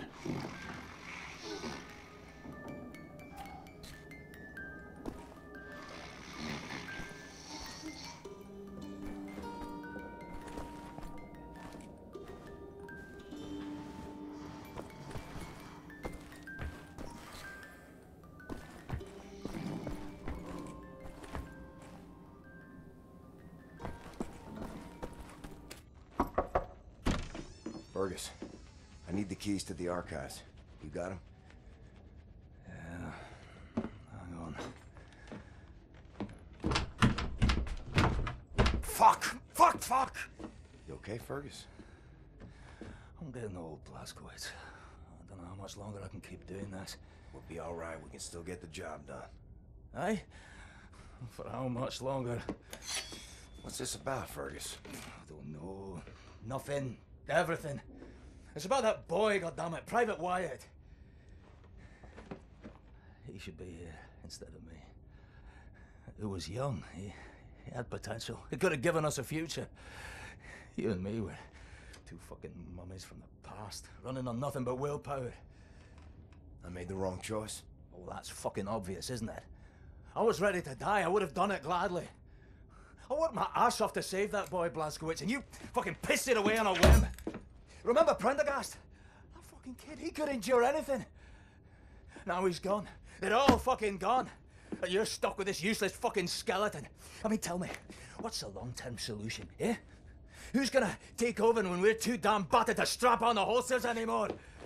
Fergus, I need the keys to the archives. You got them? Yeah. Hang on. Fuck! Fuck! Fuck! You okay, Fergus? I'm getting old, Blazkowicz. I don't know how much longer I can keep doing this. We'll be all right. We can still get the job done. Aye? For how much longer? What's this about, Fergus? I don't know. Nothing. Everything. It's about that boy, goddammit, Private Wyatt. He should be here instead of me. He was young. He, he had potential. He could have given us a future. You and me were two fucking mummies from the past, running on nothing but willpower. I made the wrong choice. Oh, that's fucking obvious, isn't it? I was ready to die. I would have done it gladly. I worked my ass off to save that boy, Blazkowicz, and you fucking pissed it away on a whim. Remember Prendergast? That fucking kid, he could endure anything. Now he's gone. They're all fucking gone. And you're stuck with this useless fucking skeleton. I mean, tell me, what's the long-term solution, eh? Who's gonna take over when we're too damn battered to strap on the holsters anymore?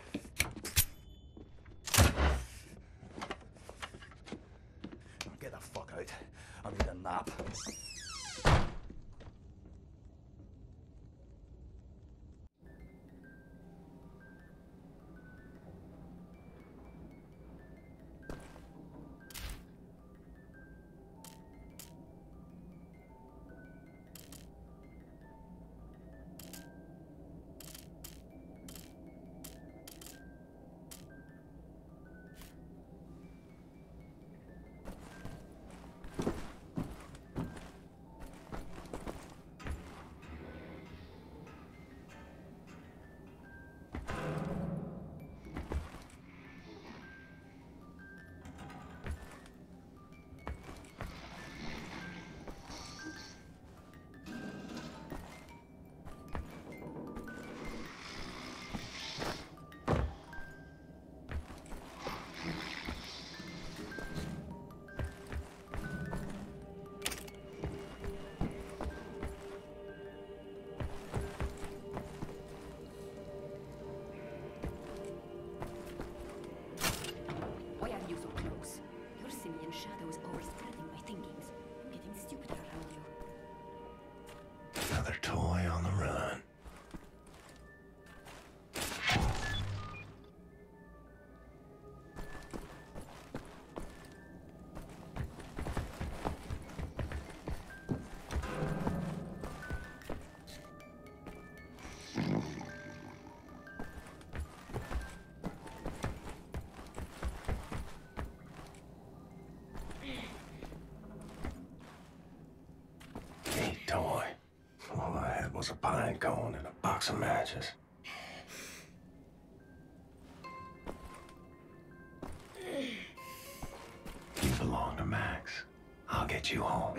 Get the fuck out. I need a nap. night going in a box of matches. You belong to Max. I'll get you home.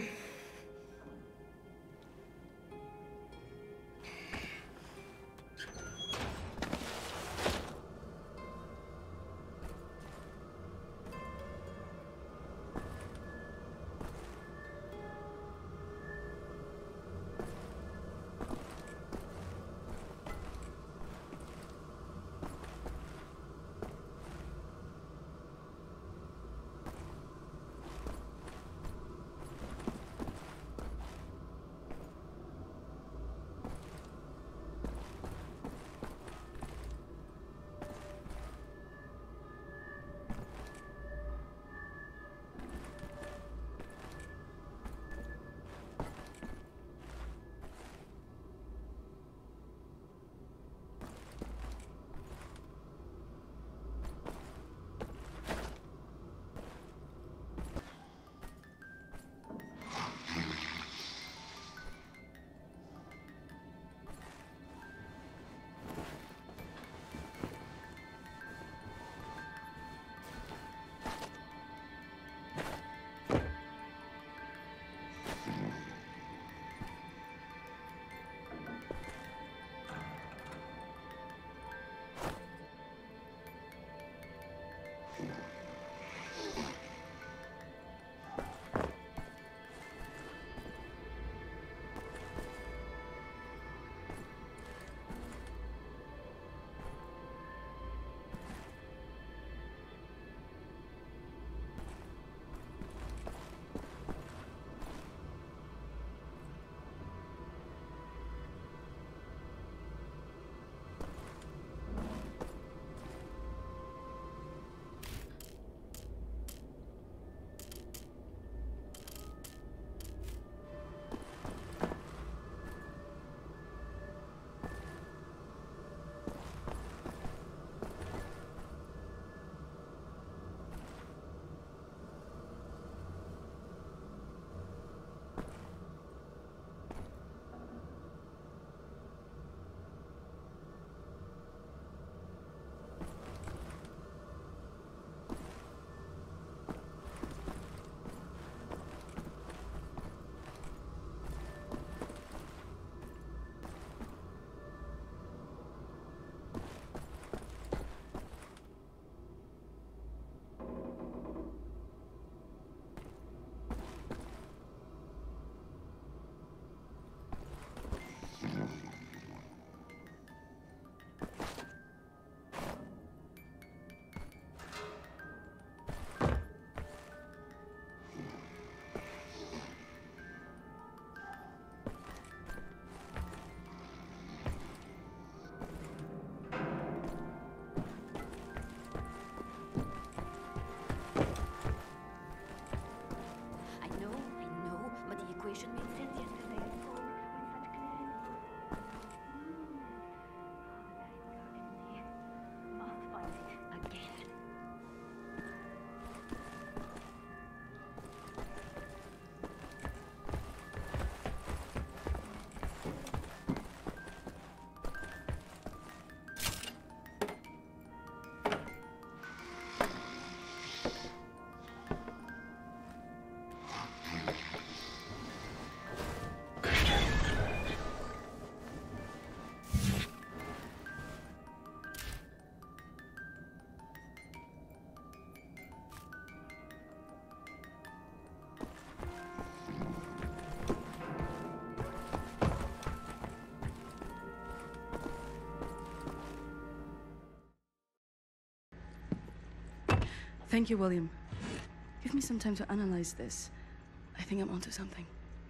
Thank you, William. Give me some time to analyze this. I think I'm onto something.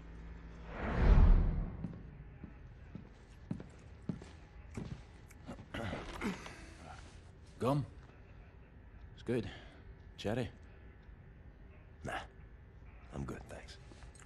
Gum? It's good. Cherry? Nah, I'm good, thanks.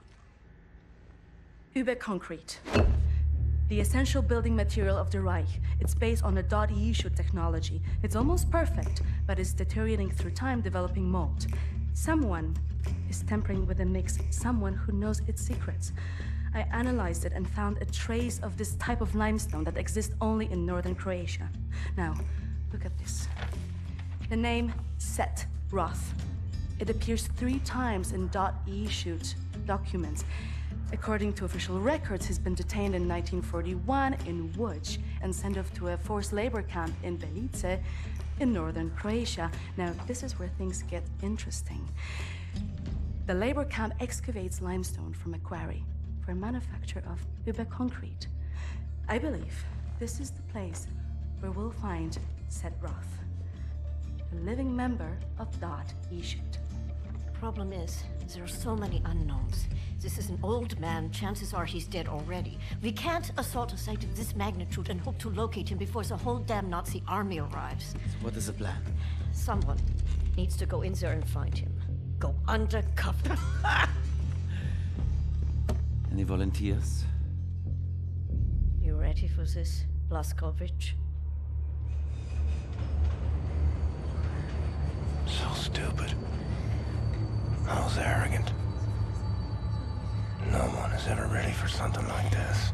Uber concrete. The essential building material of the Reich. It's based on a dot E U technology. It's almost perfect, but it's deteriorating through time, developing mold. Someone is tampering with the mix, someone who knows its secrets. I analyzed it and found a trace of this type of limestone that exists only in northern Croatia. Now, look at this. The name Set Roth. It appears three times in .e-shoot documents. According to official records, he's been detained in nineteen forty-one in Łódź and sent off to a forced labor camp in Belice in northern Croatia. Now, this is where things get interesting. The labor camp excavates limestone from a quarry for manufacture of Uber concrete. I believe this is the place where we'll find Set Roth, a living member of .e-shoot. Problem is, there are so many unknowns. This is an old man. Chances are he's dead already. We can't assault a site of this magnitude and hope to locate him before the whole damn Nazi army arrives. So what is the plan? Someone needs to go in there and find him. Go undercover. Any volunteers? You ready for this, Blazkowicz? So stupid. I was arrogant. No one is ever ready for something like this.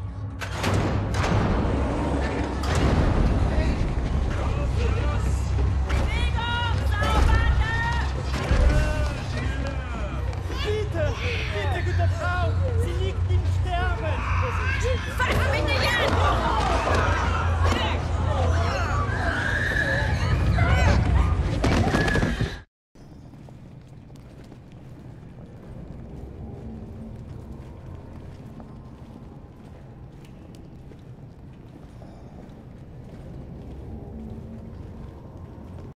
Bitte, bitte, gute Frau! Sie liegt im Sterben! Fass mich nicht an!